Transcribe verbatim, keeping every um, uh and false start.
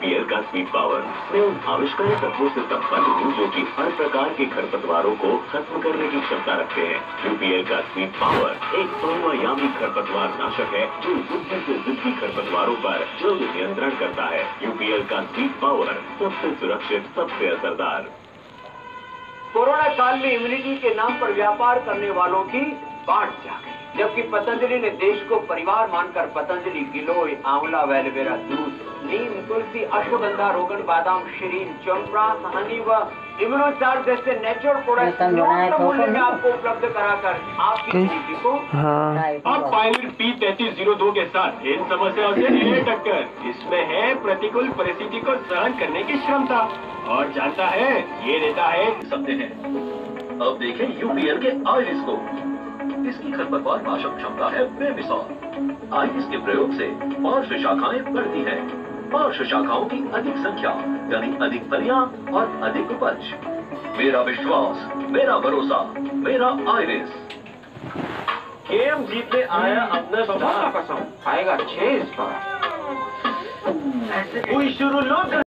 UPL का sweet power में उन आविष्कारी तत्वों से संपन्न हूँ जो कि हर प्रकार के खरपतवारों को खत्म करने की क्षमता रखते हैं। यूपीएल का स्वीट पावर एक बहुआयामी खरपतवार नाशक है जो जिद्दी से जिद्दी खरपतवारों पर जल्द नियंत्रण करता है। यूपीएल का स्वीट पावर सबसे सुरक्षित, सबसे असरदार। कोरोना काल में इम्यूनिटी के नाम पर व्यापार करने वालों की बाढ़ जा गई, जबकि पतंजलि ने देश को परिवार मानकर पतंजलि गिलोय, आंवला, एलोवेरा दूध, नीम, तुलसी, अश्वगंधा, रोगन, बादाम, शरीर, चवनप्राश, हनी व इम्यूनोचार्ज जैसे नेचुरल प्रोडक्ट न्यूनतम मूल्य में आपको उपलब्ध कराकर आपकी इम्यूनिटी को अब पायलट पी तैतीस जीरो दो के साथ इन समस्याओं से ले टक्कर। इसमें है प्रतिकूल परिस्थिति को सहन करने की क्षमता और जानता है ये देता है सकते हैं। अब देखें यूपीएल के आइरिस को। इसकी खरपतवार नाशक क्षमता है बेमिसाल। आइरिस के प्रयोग से पार्श्व शाखाएं बढ़ती हैं। पार्श्व शाखाओं की अधिक संख्या यानी अधिक फलियां और अधिक उपज। मेरा विश्वास, मेरा भरोसा, मेरा आइरिस। गेम जीतने आया अपना कसम आएगा छह इस बार। कोई शुरू लोग